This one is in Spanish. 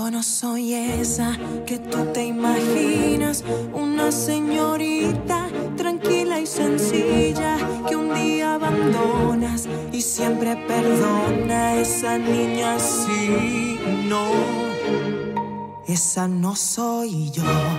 Yo no soy esa que tú te imaginas, una señorita tranquila y sencilla que un día abandonas y siempre perdona. Esa niña sí, no, esa no soy yo.